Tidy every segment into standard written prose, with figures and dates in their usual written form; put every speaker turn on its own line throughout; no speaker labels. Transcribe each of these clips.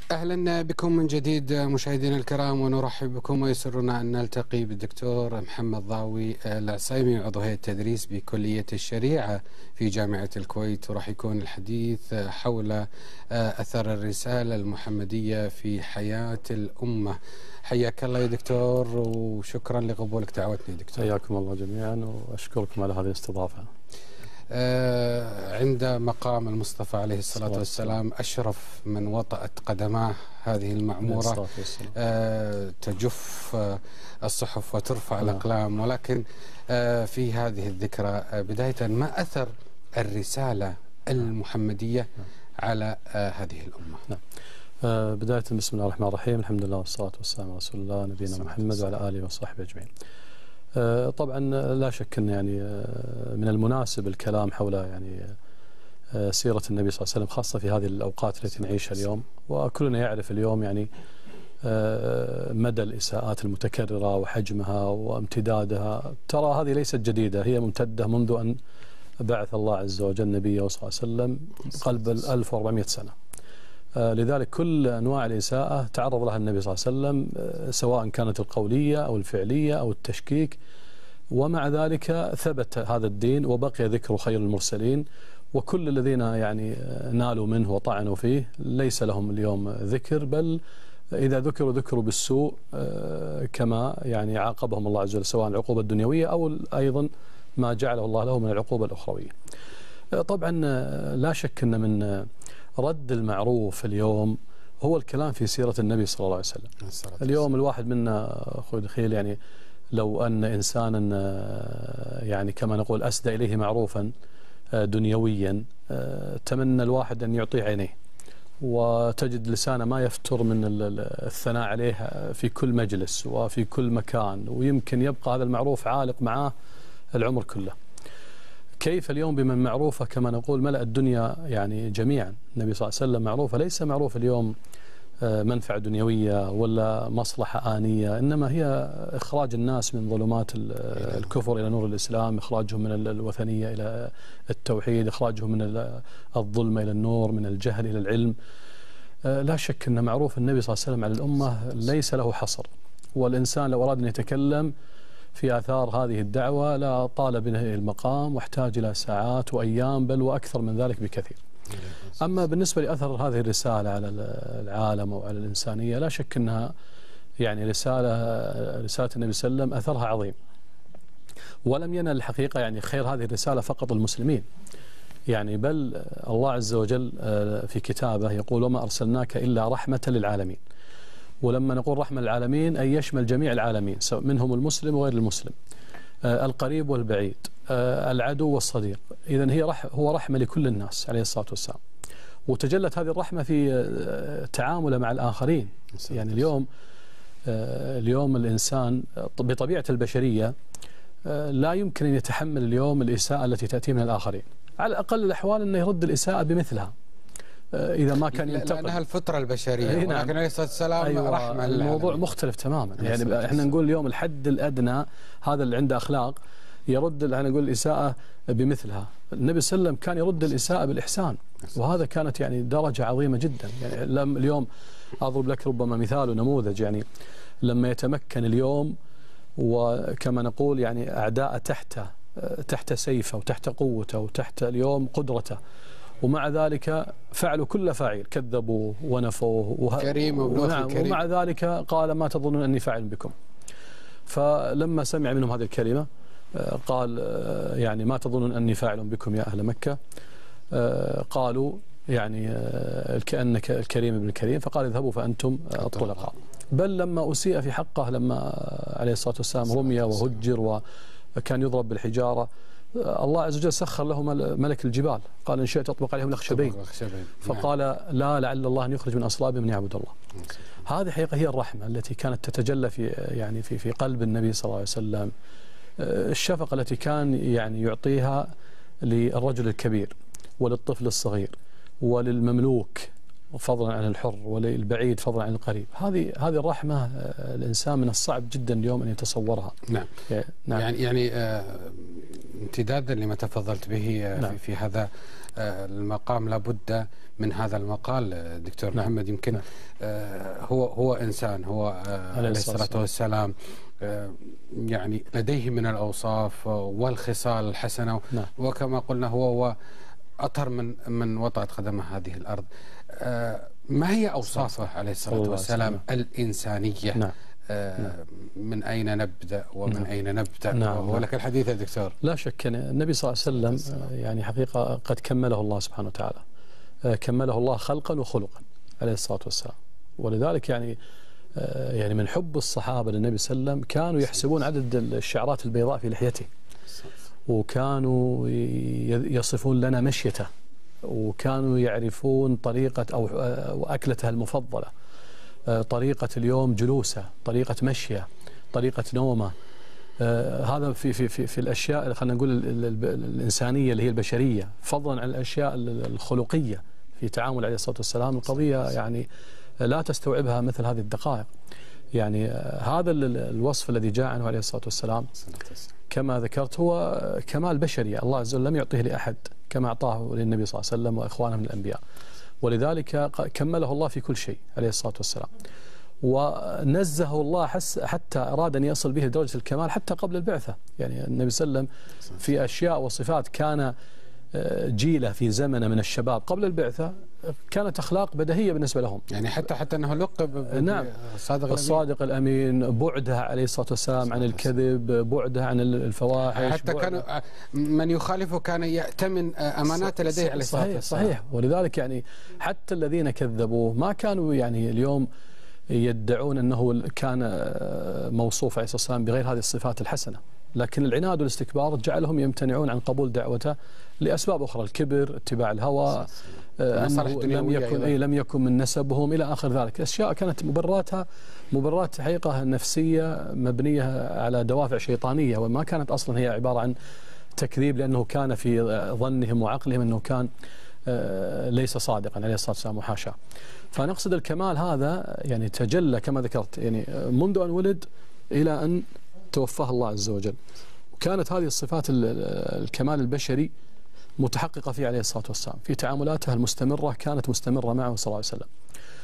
أهلا بكم من جديد مشاهدينا الكرام، ونرحب بكم ويسرنا أن نلتقي بالدكتور محمد ضاوي العصيمي، عضو هيئة التدريس بكلية الشريعة في جامعة الكويت، وراح يكون الحديث حول أثر الرسالة المحمدية في حياة الأمة. حياك الله يا دكتور، وشكرا لقبولك دعوتنا دكتور.
حياكم الله جميعا وأشكركم على هذه الاستضافة.
عند مقام المصطفى عليه الصلاة والسلام أشرف من وطأت قدماه هذه المعمورة تجف الصحف وترفع الأقلام، ولكن في هذه الذكرى بداية ما أثر الرسالة المحمدية على هذه الأمة؟
بداية بسم الله الرحمن الرحيم، الحمد لله والصلاة والسلام على رسول الله نبينا محمد وعلى آله وصحبه أجمعين. طبعا لا شك أن يعني من المناسب الكلام حول يعني سيرة النبي صلى الله عليه وسلم، خاصة في هذه الأوقات التي نعيشها اليوم، وكلنا يعرف اليوم يعني مدى الإساءات المتكررة وحجمها وامتدادها. ترى هذه ليست جديدة، هي ممتدة منذ أن بعث الله عز وجل نبيه صلى الله عليه وسلم قلب 1400 سنة. لذلك كل أنواع الإساءة تعرض لها النبي صلى الله عليه وسلم، سواء كانت القولية أو الفعلية أو التشكيك، ومع ذلك ثبت هذا الدين وبقي ذكر خير المرسلين، وكل الذين يعني نالوا منه وطعنوا فيه ليس لهم اليوم ذكر، بل إذا ذكروا بالسوء كما يعني عاقبهم الله عز وجل، سواء العقوبة الدنيوية أو أيضا ما جعله الله له من العقوبة الأخروية. طبعا لا شك أن من رد المعروف اليوم هو الكلام في سيرة النبي صلى الله عليه وسلم. اليوم الواحد منا أخوي دخيل يعني لو أن إنسانا يعني كما نقول أسدى إليه معروفا دنيويا، تمنى الواحد أن يعطيه عينيه، وتجد لسانه ما يفتر من الثناء عليه في كل مجلس وفي كل مكان، ويمكن يبقى هذا المعروف عالق معاه العمر كله. كيف اليوم بمن معروفة كما نقول ملأ الدنيا يعني جميعا؟ النبي صلى الله عليه وسلم معروفة، ليس معروف اليوم منفعة دنيوية ولا مصلحة آنية، إنما هي إخراج الناس من ظلمات الكفر إلى نور الإسلام، إخراجهم من الوثنية إلى التوحيد، إخراجهم من الظلم إلى النور، من الجهل إلى العلم. لا شك أن معروف النبي صلى الله عليه وسلم على الأمة ليس له حصر، والإنسان لو أراد أن يتكلم في آثار هذه الدعوة لا طال به المقام، واحتاج إلى ساعات وأيام بل وأكثر من ذلك بكثير. أما بالنسبة لأثر هذه الرسالة على العالم وعلى الإنسانية، لا شك أنها يعني رسالة النبي صلى الله عليه وسلم أثرها عظيم، ولم ينل الحقيقة يعني خير هذه الرسالة فقط المسلمين، يعني بل الله عز وجل في كتابه يقول: وما أرسلناك إلا رحمة للعالمين. ولما نقول رحمة للعالمين أي يشمل جميع العالمين، منهم المسلم وغير المسلم، القريب والبعيد، العدو والصديق. إذن هو رحمة لكل الناس عليه الصلاة والسلام، وتجلت هذه الرحمة في تعامله مع الآخرين. يعني اليوم الإنسان بطبيعة البشرية لا يمكن أن يتحمل اليوم الإساءة التي تأتي من الآخرين، على أقل الأحوال أنه يرد الإساءة بمثلها إذا ما كان ينتقد،
لأنها الفطرة البشرية. ولكن عليه الصلاة والسلام
أيوة،
رحمة.
الموضوع مختلف تماما. يعني احنا نقول اليوم الحد الأدنى هذا اللي عنده أخلاق يرد، احنا نقول الإساءة بمثلها. النبي صلى الله عليه وسلم كان يرد الإساءة بالإحسان، وهذا كانت يعني درجة عظيمة جدا. يعني اليوم أضرب لك ربما مثال ونموذج، يعني لما يتمكن اليوم وكما نقول يعني أعداء تحت سيفه وتحت قوته وتحت اليوم قدرته، ومع ذلك فعلوا كل فاعل، كذبوا ونفوا
كريم الكريم،
ومع ذلك قال: ما تظنون أني فاعل بكم. فلما سمع منهم هذه الكلمة قال يعني: ما تظنون أني فاعل بكم يا أهل مكة؟ قالوا يعني كأنك الكريم ابن الكريم، فقال: اذهبوا فأنتم الطلقاء. بل لما أسيء في حقه، لما عليه الصلاة والسلام رمي وهجر وكان يضرب بالحجارة، الله عز وجل سخر له ملك الجبال، قال: إن شئت أطبق عليهم الأخشبين. فقال: لا، لعل الله أن يخرج من أصلابهم من يعبد الله. هذه حقيقة هي الرحمة التي كانت تتجلى في قلب النبي صلى الله عليه وسلم، الشفقة التي كان يعني يعطيها للرجل الكبير وللطفل الصغير وللمملوك فضلا عن الحر وللبعيد فضلا عن القريب. هذه الرحمة الإنسان من الصعب جدا اليوم أن يتصورها.
نعم. يعني امتدادا لما تفضلت به في هذا المقام، لابد من هذا المقال دكتور محمد. يمكن هو إنسان، هو عليه الصلاة والسلام يعني لديه من الأوصاف والخصال الحسنة، وكما قلنا هو أطهر من وطأت قدمه هذه الأرض. ما هي أوصافه عليه الصلاة والسلام الإنسانية؟ من أين نبدأ ومن أين نبدأ؟ ولك الحديث يا دكتور.
لا شك أن النبي صلى الله عليه وسلم يعني حقيقة قد كمله الله سبحانه وتعالى، كمله الله خلقا وخلقا عليه الصلاة والسلام. ولذلك يعني من حب الصحابة للنبي صلى الله عليه وسلم كانوا يحسبون عدد الشعرات البيضاء في لحيته، وكانوا يصفون لنا مشيته، وكانوا يعرفون طريقة أو أكلته المفضلة، طريقة اليوم جلوسه، طريقة مشيه، طريقة نومه. هذا في الأشياء خلينا نقول الإنسانية اللي هي البشرية، فضلا عن الأشياء الخلقية في تعامل عليه الصلاة والسلام. القضية يعني لا تستوعبها مثل هذه الدقائق. يعني هذا الوصف الذي جاء عنه عليه الصلاة والسلام كما ذكرت هو كمال بشري، الله عز وجل لم يعطيه لأحد كما أعطاه للنبي صلى الله عليه وسلم وإخوانه من الأنبياء، ولذلك كمله الله في كل شيء عليه الصلاة والسلام. ونزهه الله حتى أراد أن يصل به لدرجة الكمال حتى قبل البعثة. يعني النبي صلى الله عليه وسلم في أشياء وصفات كان جيله في زمنه من الشباب قبل البعثة كانت أخلاق بديهية بالنسبة لهم.
يعني حتى أنه لقب
نعم الصادق الأمين، بعده عليه الصلاة والسلام عن الكذب، بعده عن الفواحش،
حتى كان من يخالفه كان يأتمن أمانات لديه عليه الصلاة والسلام.
صحيح. ولذلك يعني حتى الذين كذبوه ما كانوا يعني اليوم يدعون أنه كان موصوف عليه الصلاة والسلام بغير هذه الصفات الحسنة، لكن العناد والاستكبار جعلهم يمتنعون عن قبول دعوته لأسباب أخرى، الكبر، اتباع الهوى، لم يكن من نسبهم إلى آخر ذلك. أشياء كانت مبررات حقيقة نفسية مبنية على دوافع شيطانية، وما كانت أصلا هي عبارة عن تكذيب لأنه كان في ظنهم وعقلهم أنه كان ليس صادقا عليه الصلاة والسلام وحاشا. فنقصد الكمال هذا يعني تجلى كما ذكرت يعني منذ أن ولد إلى أن توفاه الله عز وجل، وكانت هذه الصفات الكمال البشري متحققة فيه عليه الصلاة والسلام في تعاملاته المستمرة، كانت مستمرة معه صلى الله عليه وسلم.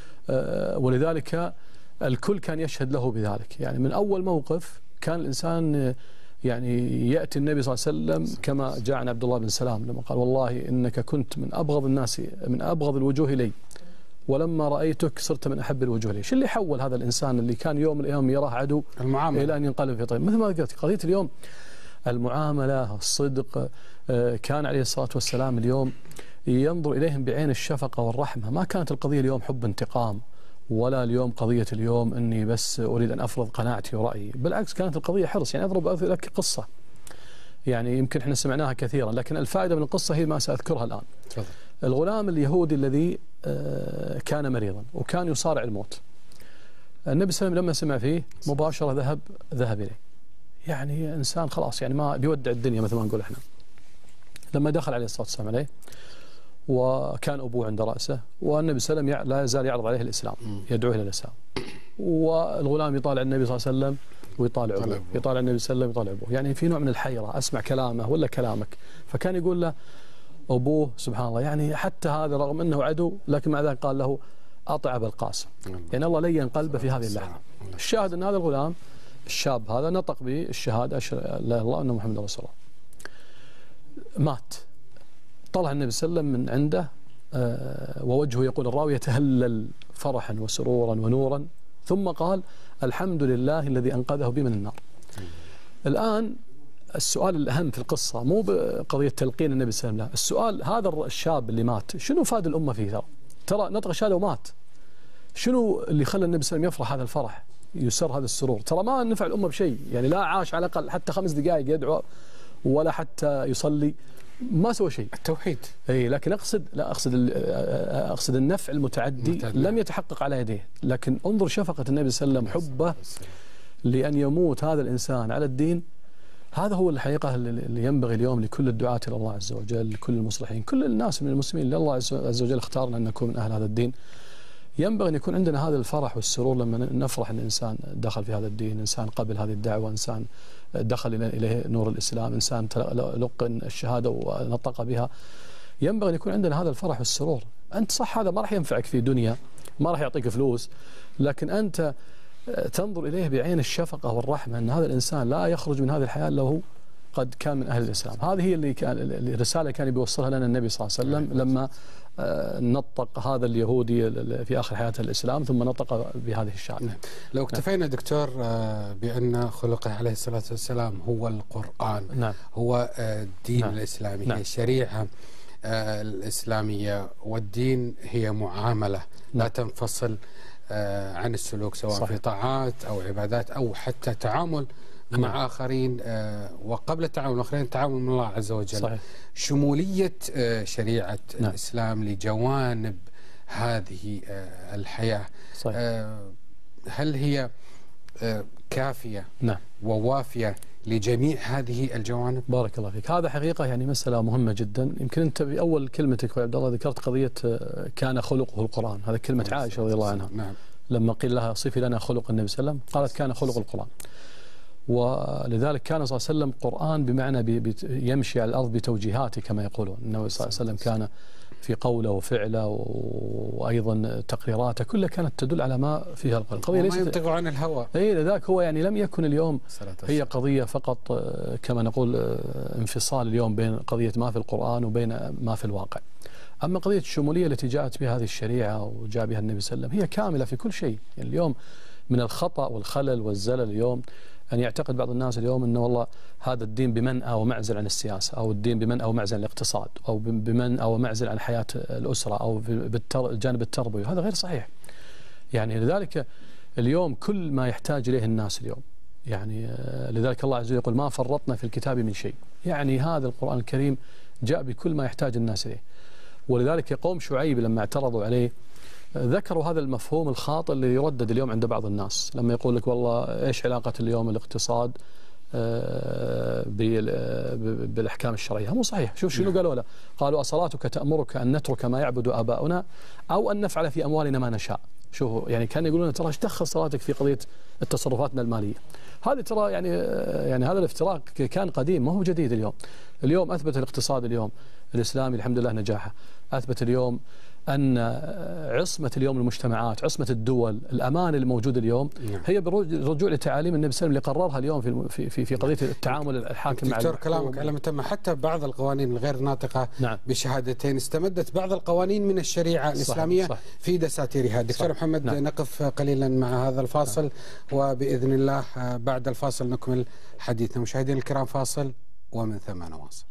ولذلك الكل كان يشهد له بذلك. يعني من أول موقف كان الإنسان يعني يأتي النبي صلى الله عليه وسلم كما جاء عن عبد الله بن سلام لما قال والله إنك كنت من أبغض الناس، من أبغض الوجوه إلي، ولما رأيتك صرت من أحب الوجوه لي. شو اللي حول هذا الإنسان اللي كان يوم من الأيام يراه عدو
المعاملة
إلى أن ينقلب في طيب؟ مثل ما ذكرت قضية اليوم المعاملة، الصدق، كان عليه الصلاة والسلام اليوم ينظر إليهم بعين الشفقة والرحمة. ما كانت القضية اليوم حب انتقام، ولا اليوم قضية اليوم أني بس أريد أن أفرض قناعتي ورأيي، بالعكس كانت القضية حرص. يعني أضرب لك قصة يعني يمكن احنا سمعناها كثيرا، لكن الفائدة من القصة هي ما سأذكرها الآن. الغلام اليهودي الذي كان مريضا وكان يصارع الموت، النبي صلى الله عليه وسلم لما سمع فيه مباشرة ذهب إليه. يعني إنسان خلاص يعني ما بيودع الدنيا مثل ما نقول احنا. لما دخل عليه الصلاة والسلام عليه وكان أبوه عند رأسه، والنبي صلى الله عليه وسلم لا يزال يعرض عليه الإسلام، يدعوه إلى الإسلام، والغلام يطالع النبي صلى الله عليه وسلم ويطالع أبوه، يطالع النبي صلى الله عليه وسلم ويطالع أبوه. يعني في نوع من الحيرة، أسمع كلامه ولا كلامك. فكان يقول له أبوه سبحان الله يعني حتى هذا رغم أنه عدو لكن مع ذلك قال له أطع أبا القاسم. يعني الله لين قلبه في هذه اللحظة. الشاهد أن هذا الغلام الشاب هذا نطق بالشهادة أشهد لا إله إلا الله أن محمد رسول الله. مات. طلع النبي صلى الله عليه وسلم من عنده ووجهه يقول الراوي يتهلل فرحا وسرورا ونورا، ثم قال الحمد لله الذي أنقذه بي من النار. الآن السؤال الأهم في القصة مو بقضية تلقين النبي صلى الله عليه وسلم، السؤال هذا الشاب اللي مات شنو فاد الأمة فيه؟ ترى نطق شهادة ومات، شنو اللي خلى النبي صلى الله عليه وسلم يفرح هذا الفرح، يسر هذا السرور؟ ترى ما نفع الأمة بشيء، يعني لا عاش على الأقل حتى 5 دقائق يدعو ولا حتى يصلي، ما سوى شيء.
التوحيد.
اي لكن اقصد النفع المتعدي لم يتحقق على يديه. لكن انظر شفقة النبي صلى الله عليه وسلم، حبه لأن يموت هذا الإنسان على الدين. هذا هو الحقيقة اللي ينبغي اليوم لكل الدعاة إلى الله عز وجل، لكل المصلحين، كل الناس من المسلمين اللي الله عز وجل اختارنا أن نكون من أهل هذا الدين، ينبغي أن يكون عندنا هذا الفرح والسرور لما نفرح أن إنسان دخل في هذا الدين، إنسان قبل هذه الدعوة، إنسان دخل إليه نور الإسلام، إنسان لقن الشهادة ونطق بها. ينبغي أن يكون عندنا هذا الفرح والسرور. أنت صح هذا ما راح ينفعك في دنيا، ما راح يعطيك فلوس، لكن أنت تنظر إليه بعين الشفقة والرحمة أن هذا الإنسان لا يخرج من هذه الحياة إلا هو قد كان من أهل الإسلام. هذه هي الرسالة كان بيوصلها لنا النبي صلى الله عليه وسلم لما نطق هذا اليهودي في آخر حياته الإسلام ثم نطق بهذه الشهادة.
لو اكتفينا دكتور بأن خلقه عليه الصلاة والسلام هو القرآن، هو الدين الإسلامي، هي الشريعة الإسلامية، والدين هي معاملة لا تنفصل عن السلوك، سواء صحيح. في طاعات أو عبادات أو حتى تعامل مع آخرين، وقبل التعامل مع آخرين التعامل مع الله عز وجل. صحيح. شمولية شريعة الإسلام لجوانب هذه الحياة صحيح. هل هي كافية ووافية لجميع هذه الجوانب؟
بارك الله فيك. هذا حقيقة يعني مسألة مهمة جدا. يمكن أنت بأول كلمتك أخوي عبد الله ذكرت قضية كان خلقه القرآن. هذا كلمة عائشة رضي الله عنها. لما قيل لها صفي لنا خلق النبي صلى الله عليه وسلم قالت كان خلق القرآن. ولذلك كان صلى الله عليه وسلم قرآن بمعنى يمشي على الأرض بتوجيهاته كما يقولون. النبي صلى الله عليه وسلم كان في قوله وفعله وأيضا تقريراته كلها كانت تدل على ما فيها القرآن.
قضية ليست ينطق عن الهوى.
لذلك هو يعني لم يكن اليوم هي قضية فقط كما نقول انفصال اليوم بين قضية ما في القرآن وبين ما في الواقع. أما قضية الشمولية التي جاءت بها هذه الشريعة وجاء بها النبي صلى الله عليه وسلم هي كاملة في كل شيء. يعني اليوم من الخطأ والخلل والزلل اليوم أن يعتقد بعض الناس اليوم أنه والله هذا الدين بمنأى ومعزل عن السياسة، أو الدين بمنأى ومعزل عن الاقتصاد، أو بمنأى ومعزل عن حياة الأسرة، أو بالجانب التربوي. هذا غير صحيح. يعني لذلك اليوم كل ما يحتاج إليه الناس اليوم، يعني لذلك الله عز وجل يقول ما فرطنا في الكتاب من شيء. يعني هذا القرآن الكريم جاء بكل ما يحتاج الناس إليه. ولذلك قوم شعيب لما اعترضوا عليه ذكروا هذا المفهوم الخاطئ اللي يردد اليوم عند بعض الناس، لما يقول لك والله ايش علاقة اليوم الاقتصاد بالأحكام الشرعية؟ مو صحيح. شوف شنو قالوا له؟ قالوا أصلاتك تأمرك أن نترك ما يعبد آباؤنا أو أن نفعل في أموالنا ما نشاء. شوفوا يعني كانوا يقولون ترى ايش دخل صلاتك في قضية تصرفاتنا المالية؟ هذه ترى يعني هذا الافتراء كان قديم ما هو جديد. اليوم أثبت الاقتصاد اليوم الإسلامي الحمد لله نجاحه، أثبت اليوم أن عصمة اليوم المجتمعات، عصمة الدول، الأمان الموجود اليوم هي بالرجوع لتعاليم النبي صلى الله عليه وسلم اللي قررها اليوم في قضية التعامل الحاكم مع
دكتور كلامك على متم. حتى بعض القوانين الغير ناطقة بشهادتين استمدت بعض القوانين من الشريعة الإسلامية في دساتيرها. دكتور محمد نقف قليلا مع هذا الفاصل وبإذن الله بعد الفاصل نكمل حديثنا. مشاهدينا الكرام فاصل ومن ثم نواصل.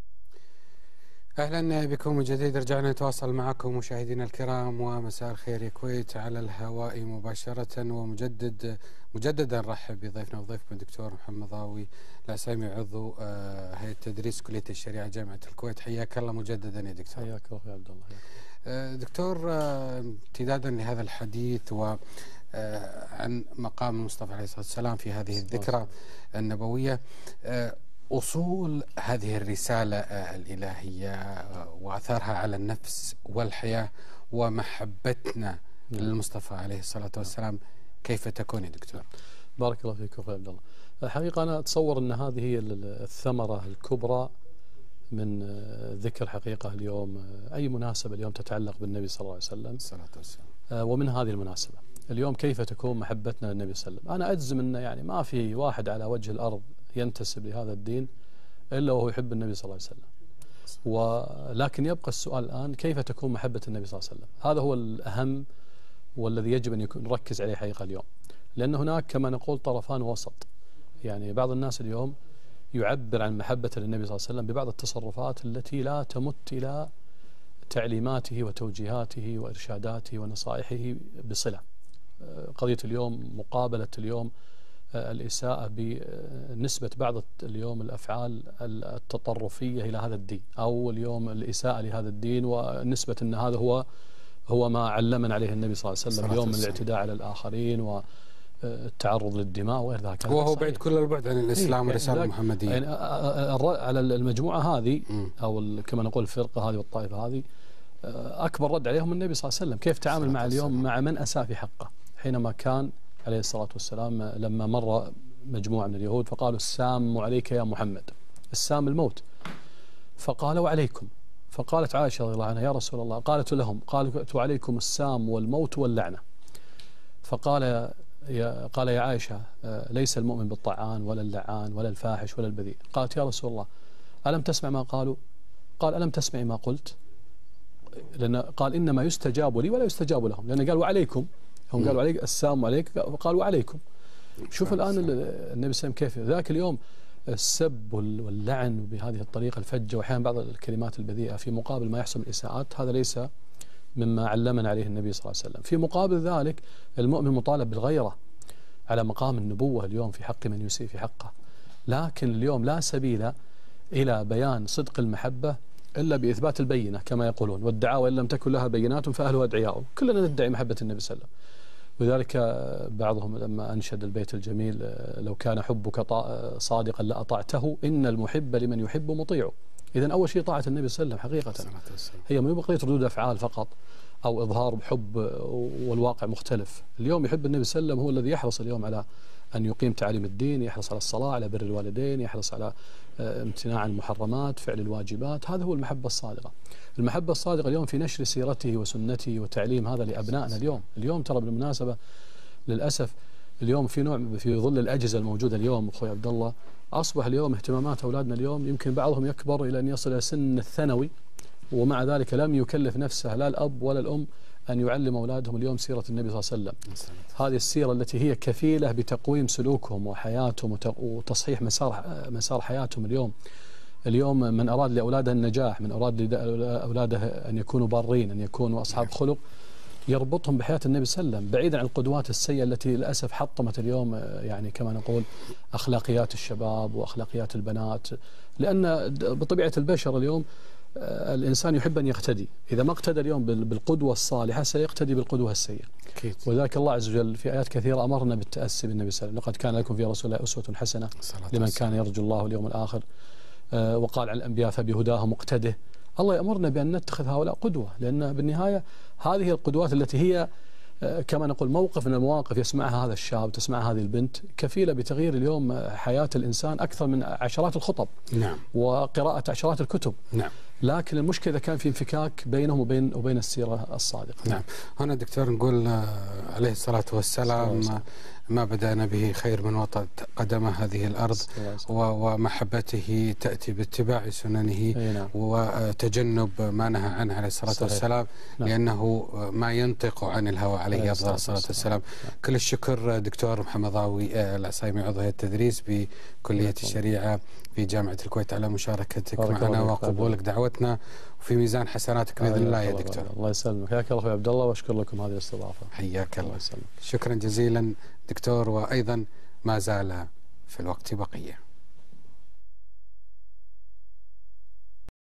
أهلا بكم من جديد. رجعنا نتواصل معكم مشاهدينا الكرام ومساء الخير يا كويت على الهواء مباشرة. مجددا نرحب بضيفنا وضيفكم الدكتور محمد ضاوي العسيمي عضو هيئة تدريس كلية الشريعة جامعة الكويت. حياك الله مجددا يا دكتور.
حياك الله يا عبد الله.
دكتور امتدادا لهذا الحديث عن مقام المصطفى عليه الصلاة والسلام في هذه الذكرى النبوية، أصول هذه الرسالة الإلهية وأثارها على النفس والحياة ومحبتنا للمصطفى عليه الصلاة والسلام كيف تكون يا دكتور؟
بارك الله فيك أخوي عبد الله. الحقيقة أنا أتصور أن هذه هي الثمرة الكبرى من ذكر حقيقة اليوم أي مناسبة اليوم تتعلق بالنبي صلى الله عليه وسلم الصلاة والسلام. ومن هذه المناسبة اليوم كيف تكون محبتنا للنبي صلى الله عليه وسلم. أنا أجزم أن يعني ما في واحد على وجه الأرض ينتسب لهذا الدين إلا وهو يحب النبي صلى الله عليه وسلم. ولكن يبقى السؤال الآن كيف تكون محبة النبي صلى الله عليه وسلم؟ هذا هو الأهم والذي يجب أن نركز عليه حقيقة اليوم، لأن هناك كما نقول طرفان وسط. يعني بعض الناس اليوم يعبر عن محبته للنبي صلى الله عليه وسلم ببعض التصرفات التي لا تمت إلى تعليماته وتوجيهاته وإرشاداته ونصائحه بصلة. قضية اليوم مقابلة اليوم الإساءة بنسبة بعض اليوم الأفعال التطرفية إلى هذا الدين، أو اليوم الإساءة لهذا الدين ونسبة أن هذا هو ما علمنا عليه النبي صلى الله عليه وسلم اليوم من الاعتداء على الآخرين والتعرض للدماء وغير ذلك.
وهو بعد كل البعد عن الإسلام والرسالة المحمدية.
يعني على المجموعة هذه أو كما نقول الفرقة هذه والطائفة هذه أكبر رد عليهم النبي صلى الله عليه وسلم، كيف تعامل مع اليوم مع من أساء في حقه، حينما كان عليه الصلاة والسلام لما مر مجموعة من اليهود فقالوا السام عليك يا محمد، السام الموت، فقال وعليكم، فقالت عائشة رضي الله عنها يا رسول الله، قالت لهم قالت وعليكم السام والموت واللعنة، فقال قال يا عائشة ليس المؤمن بالطعان ولا اللعان ولا الفاحش ولا البذيء. قالت يا رسول الله ألم تسمع ما قالوا؟ قال ألم تسمعي ما قلت؟ لأن قال إنما يستجاب لي ولا يستجاب لهم، لأن قال وعليكم، هم قالوا عليك السام عليك، قال وعليكم. شوف الآن النبي صلى الله عليه وسلم كيف ذاك اليوم السب واللعن بهذه الطريقة الفجة، وأحيانا بعض الكلمات البذيئة في مقابل ما يحصل من الإساءات، هذا ليس مما علمنا عليه النبي صلى الله عليه وسلم. في مقابل ذلك المؤمن مطالب بالغيرة على مقام النبوة اليوم في حق من يسيء في حقه، لكن اليوم لا سبيل إلى بيان صدق المحبة إلا بإثبات البينة كما يقولون، والدعاوى إن لم تكن لها بينات فأهلها أدعياء، كلنا ندعي محبة النبي صلى الله عليه وسلم. ولذلك بعضهم لما أنشد البيت الجميل لو كان حبك صادقا لأطعته إن المحب لمن يحب مطيعه. إذن أول شيء طاعة النبي صلى الله عليه وسلم حقيقة، هي ما بقية ردود أفعال فقط أو إظهار بحب والواقع مختلف. اليوم يحب النبي صلى الله عليه وسلم هو الذي يحرص اليوم على أن يقيم تعاليم الدين، يحرص على الصلاة، على بر الوالدين، يحرص على امتناع عن المحرمات، فعل الواجبات، هذا هو المحبة الصادقة. المحبة الصادقة اليوم في نشر سيرته وسنته وتعليم هذا لأبنائنا اليوم ترى بالمناسبة للأسف اليوم في نوع في ظل الأجهزة الموجودة اليوم أخوي عبد الله، أصبح اليوم اهتمامات أولادنا اليوم يمكن بعضهم يكبر إلى أن يصل إلى سن الثانوي ومع ذلك لم يكلف نفسه لا الأب ولا الأم أن يعلم أولادهم اليوم سيرة النبي صلى الله عليه وسلم. هذه السيرة التي هي كفيلة بتقويم سلوكهم وحياتهم وتصحيح مسار حياتهم. اليوم من أراد لأولاده النجاح، من أراد لأولاده أن يكونوا بارين، أن يكونوا أصحاب خلق، يربطهم بحياة النبي صلى الله عليه وسلم بعيدا عن القدوات السيئة التي للأسف حطمت اليوم يعني كما نقول أخلاقيات الشباب وأخلاقيات البنات. لأن بطبيعة البشر اليوم الإنسان يحب أن يقتدي، إذا ما اقتدى اليوم بالقدوة الصالحة سيقتدي بالقدوة السيئة. ولذلك الله عز وجل في آيات كثيرة أمرنا بالتأسي بالنبي صلى الله عليه وسلم، لقد كان لكم في رسول الله أسوة حسنة لمن كان يرجو الله واليوم الآخر. وقال عن الأنبياء فبهداهم مقتده. الله يأمرنا بأن نتخذ هؤلاء قدوة، لأن بالنهاية هذه القدوات التي هي كما نقول موقف من المواقف يسمعها هذا الشاب تسمعها هذه البنت كفيلة بتغيير اليوم حياة الإنسان أكثر من عشرات الخطب.
نعم.
وقراءة عشرات الكتب.
نعم.
لكن المشكلة كان في انفكاك بينهم وبين السيرة الصادقة.
نعم. هنا دكتور نقول عليه الصلاة والسلام ما بدأنا به خير من وطأ قدم هذه الأرض، ومحبته تأتي باتباع سننه وتجنب ما نهى عنه عليه الصلاة والسلام، لأنه ما ينطق عن الهوى عليه أفضل الصلاة والسلام. كل الشكر دكتور محمد ضاوي العصيمي عضو هيئة التدريس بكلية الشريعة في جامعة الكويت على مشاركتك معنا وقبولك دعوتنا وفي ميزان حسناتك بإذن الله يا دكتور.
الله يسلمك. حياك الله أخوي عبد الله، وأشكر لكم هذه الاستضافة.
حياك الله. شكرا جزيلا دكتور، وأيضا ما زال في الوقت بقية.